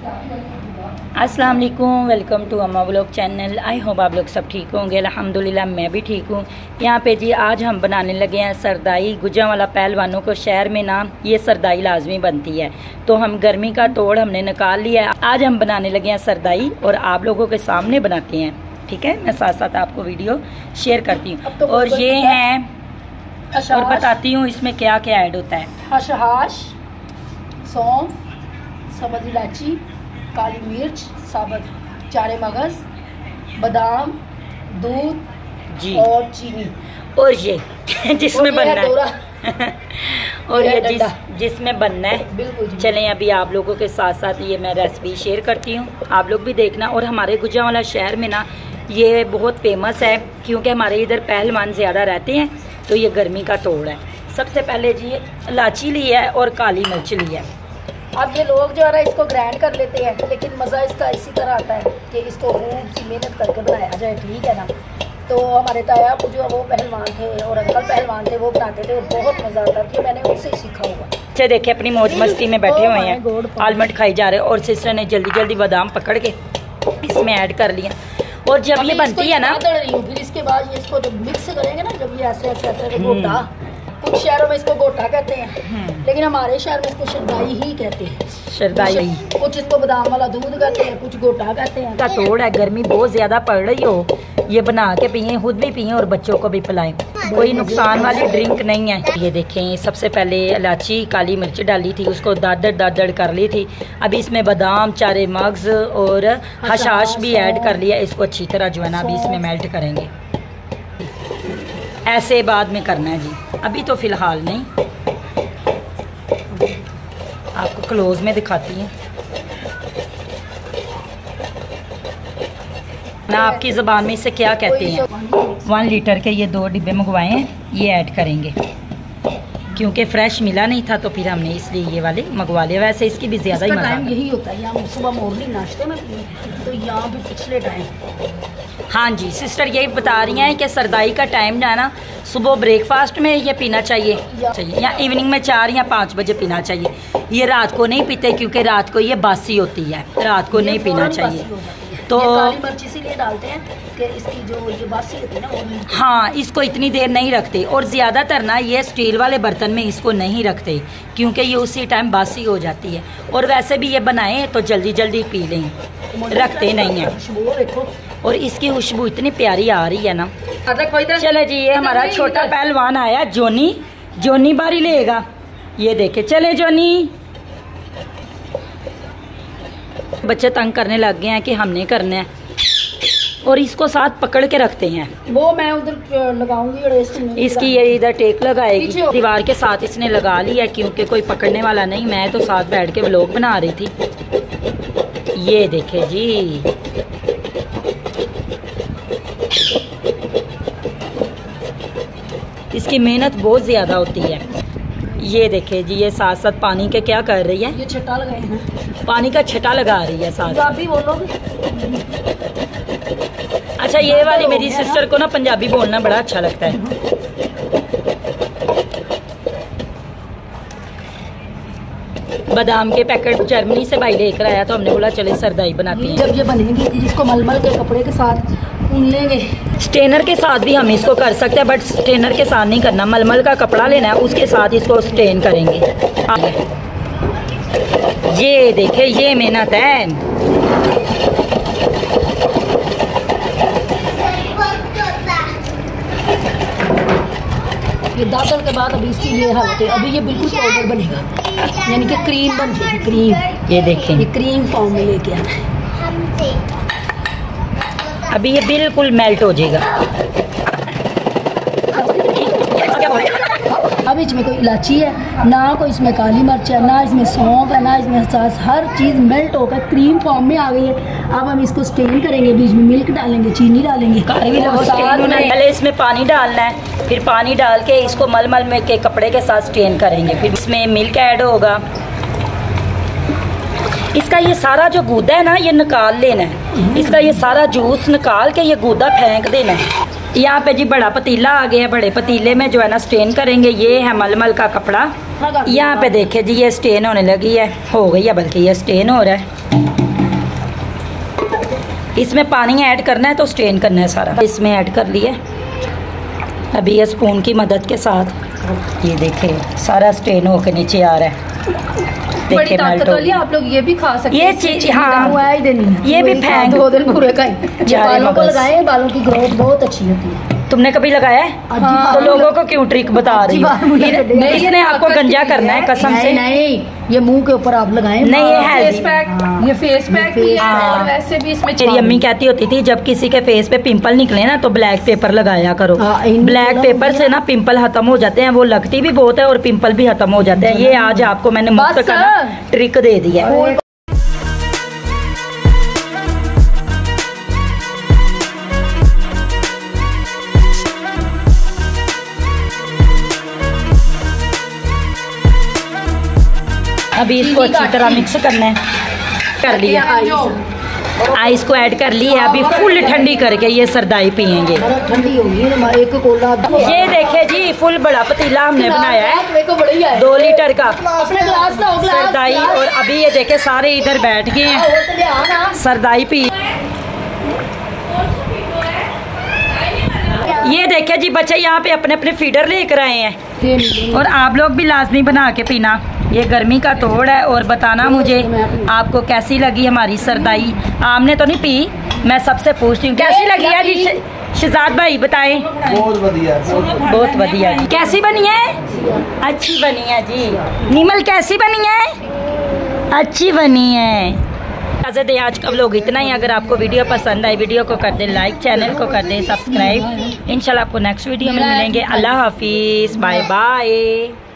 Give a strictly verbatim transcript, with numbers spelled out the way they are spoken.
अस्सलाम वालेकुम, welcome to Amma vlog channel. I hope आप लोग सब ठीक होंगे। अल्हम्दुलिल्लाह मैं भी ठीक हूँ। यहाँ पे जी आज हम बनाने लगे हैं सरदाई। गुजरांवाला पहलवानों को शहर में ना ये सरदाई लाजमी बनती है, तो हम गर्मी का तोड़ हमने निकाल लिया है। आज हम बनाने लगे हैं सरदाई और आप लोगों के सामने बनाते हैं, ठीक है। मैं साथ साथ आपको वीडियो शेयर करती हूँ। तो और ये हैं और बताती हूँ इसमें क्या क्या ऐड होता है। हशहाश, सौंफ, सब्ज़ इलायची, काली मिर्च, साबुत चारे मगज, बादाम, दूध जी और चीनी। और ये जिसमें बनना है और ये जिस जिसमें बनना है। बिल्कुल। चलें अभी आप लोगों के साथ साथ ये मैं रेसिपी शेयर करती हूँ, आप लोग भी देखना। और हमारे गुजरांवाला शहर में ना ये बहुत फेमस है, क्योंकि हमारे इधर पहलवान ज़्यादा रहते हैं, तो ये गर्मी का तोड़ है। सबसे पहले जी इलायची ली है और काली मिर्च ली है। अब ये लोग जो है ना इसको ग्राइंड कर लेते हैं, लेकिन मज़ा इसका इसी तरह आता है कि इसको खूब सी मेहनत करके बनाया जाए, ठीक है ना। तो हमारे ताया जो वो पहलवान थे और अंकल पहलवान थे, वो बनाते थे और बहुत मज़ा आता था। मैंने उनसे ही सीखा हुआ। अच्छा देखिए अपनी मौज मस्ती में बैठे हुए हैं, आलमंड खाई जा रहे हैं। और सिस्टर ने जल्दी जल्दी बादाम पकड़ के इसमें ऐड कर लिया। और जब ये बनती है ना, फिर इसके बाद इसको जब मिक्स करेंगे ना, जब ये ऐसे ऐसे ऐसे गोटा, कुछ शहरों में इसको गोटा कहते हैं, लेकिन हमारे शहर में इसको शरदाई ही कहते हैं। शरदाई। कुछ इसको बादाम वाला दूध कहते हैं, कुछ गोटा कहते हैं। का तोड़ है, गर्मी बहुत ज्यादा पड़ रही हो, ये बना के पिए, खुद भी पिए और बच्चों को भी पिलाएं। कोई नुकसान वाली ड्रिंक नहीं है। ये देखें, सबसे पहले इलायची काली मिर्च डाली थी, उसको दादड़ दादड़ कर ली थी। अभी इसमें बादाम, चारे मगज और हशाश भी ऐड कर लिया। इसको अच्छी तरह जो है ना अभी इसमें मेल्ट करेंगे। ऐसे बाद में करना है जी, अभी तो फिलहाल नहीं। आपको क्लोज में दिखाती हैं ना, आपकी ज़बान में इसे क्या कहते हैं। वन लीटर के ये दो डिब्बे मंगवाए हैं, ये ऐड करेंगे। क्योंकि फ्रेश मिला नहीं था तो फिर हमने इसलिए ये वाले मंगवा लिया। वैसे इसकी भी ज़्यादा ही मज़ा यही होता है, यहाँ सुबह मॉर्निंग नाश्ते में, तो यहाँ भी पिछले टाइम। हाँ जी, सिस्टर यही बता रही हैं कि सरदाई का टाइम जो है ना, सुबह ब्रेकफास्ट में ये पीना चाहिए चाहिए या इवनिंग में चार या पाँच बजे पीना चाहिए। ये रात को नहीं पीते, क्योंकि रात को ये बासी होती है, रात को नहीं पीना चाहिए। तो काली मिर्च इसीलिए डालते हैं कि इसकी जो ये बासी होती है ना, वो हाँ, इसको इतनी देर नहीं रखते। और ज़्यादातर ना ये स्टील वाले बर्तन में इसको नहीं रखते, क्योंकि ये उसी टाइम बासी हो जाती है। और वैसे भी ये बनाएं तो जल्दी जल्दी पी लें, रखते नहीं हैं। और इसकी खुशबू इतनी प्यारी आ रही है ना। चले जी, ये हमारा छोटा पहलवान आया, जोनी। जोनी बारी लेगा, ये देखे। चले जोनी। बच्चे तंग करने लग गए हैं कि हमने करना है, और इसको साथ पकड़ के रखते हैं। वो मैं उधर लगाऊंगी, इसकी ये इधर टेक लगाएगी। दीवार के साथ इसने लगा लिया, क्योंकि कोई पकड़ने वाला नहीं। मैं तो साथ बैठ के व्लॉग बना रही थी। ये देखे जी, इसकी मेहनत बहुत ज़्यादा होती है। ये देखे जी, ये साथ साथ पानी के क्या कर रही है, ये छटा लगाए हैं, पानी का छटा लगा रही है साथ। पंजाबी बोलोगे? अच्छा, ये वाली मेरी सिस्टर को ना पंजाबी बोलना बड़ा अच्छा लगता है। बादाम के पैकेट जर्मनी से भाई लेकर आया, तो हमने बोला चले सरदाई बनाते हैं। जब ये बनेगी, इसको मलमल के कपड़े के साथ ऊन लेंगे। स्टेनर के साथ भी हम इसको कर सकते हैं, बट स्टेनर के साथ नहीं करना। मलमल का कपड़ा लेना है, उसके साथ इसको स्टेन करेंगे। ये देखे, ये मेहनत है। ये दादड़ के बाद अभी इसकी ये हालत है। अभी ये बिल्कुल पाउडर बनेगा, यानी कि क्रीम बन जाएगी, क्रीम। ये देखें, ये क्रीम फॉर्म में लेके आना है। अभी ये बिल्कुल मेल्ट हो जाएगा। अब इसमें कोई इलायची है ना, कोई इसमें काली मिर्च है ना, इसमें सौंफ है ना, इसमें हसास, हर चीज़ मेल्ट होकर क्रीम फॉर्म में आ गई है। अब हम इसको स्टेन करेंगे, बीच में मिल्क डालेंगे, चीनी डालेंगे, पहले इसमें पानी डालना है, फिर पानी डाल के इसको मलमल में के कपड़े के साथ स्टेन करेंगे। फिर इसमें मिल्क ऐड होगा। इसका ये सारा जो गूदा है ना, ये निकाल लेना है। इसका ये सारा जूस निकाल के ये गूदा फेंक देना है। यहाँ पे जी बड़ा पतीला आ गया है। बड़े पतीले में जो है ना स्टेन करेंगे। ये है मलमल का कपड़ा। यहाँ पे देखिए जी ये स्टेन होने लगी है, हो गई है बल्कि ये स्टेन हो रहा है। इसमें पानी ऐड करना है तो स्टेन करना है सारा। इसमें ऐड कर लिए अभी ये स्पून की मदद के साथ। ये देखिए सारा स्टेन होकर नीचे आ रहा है। बड़ी ताकत वाली आप लोग ये भी खा सकते हैं। ये चीज हाँ ये भी फेंक दो दिन पूरे का ही बालों को लगाए, बालों की ग्रोथ बहुत अच्छी होती है। तुमने कभी लगाया है? हाँ, तो लोगों को क्यों ट्रिक बता रही हो? इसने आपको गंजा करना है कसम से। नहीं ये मुंह के ऊपर आप लगाएं। नहीं ये है फेस पैक, ये फेस पैक भी है और वैसे भी इसमें। मेरी अम्मी कहती होती थी जब किसी के फेस पे पिंपल निकले ना तो ब्लैक पेपर लगाया करो। ब्लैक पेपर से ना पिंपल खत्म हो जाते हैं। वो लगती भी बहुत है और पिंपल भी खत्म हो जाते हैं। ये आज आपको मैंने मुफ्त का ट्रिक दे दिया है। अभी इसको अच्छी तरह मिक्स करना है। कर लिया आइस को ऐड कर ली है। अभी फुल ठंडी करके ये सरदाई पियेंगे। ठंडी होगी एक कोला। ये देखे जी फुल बड़ा पतीला हमने बनाया है दो लीटर का सरदाई। और अभी ये देखे सारे इधर बैठ गए हैं सरदाई पी। ये देखे जी बच्चे यहाँ पे अपने अपने फीडर लेकर आए हैं और आप लोग भी लाजमी बना के पीना। ये गर्मी का तोड़ है। और बताना मुझे आपको कैसी लगी हमारी सरदाई। आपने तो नहीं पी, मैं सबसे पूछती हूँ कैसी लगी है जी। शहजाद भाई बताएं। बहुत बढ़िया बहुत बढ़िया जी। कैसी बनी है? अच्छी बनी है जी। निमल कैसी बनी है? अच्छी बनी है। इजाज़त है आज का व्लॉग इतना ही। अगर आपको वीडियो पसंद आए वीडियो को कर दे लाइक, चैनल को कर दे सब्सक्राइब। इंशाल्लाह आपको नेक्स्ट वीडियो में मिलेंगे। अल्लाह हाफिज़, बाय बाय।